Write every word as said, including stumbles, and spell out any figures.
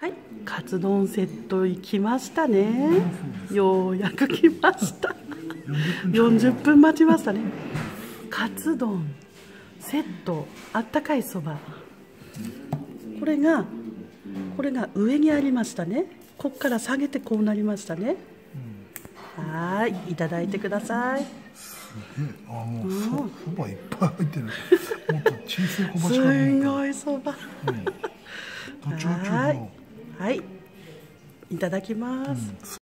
はい、カツ丼セット行きましたね。ようやく来ました。よんじゅっぷん待ちましたね。カツ丼セット、あったかいそば。これがこれが上にありましたね。こっから下げてこうなりましたね。はい、いただいてください。 すげえ、あ、もうそ、そばいっぱい入ってる。もっと小さい小鉢からすごいそば。 途中中の。 はい、いただきます。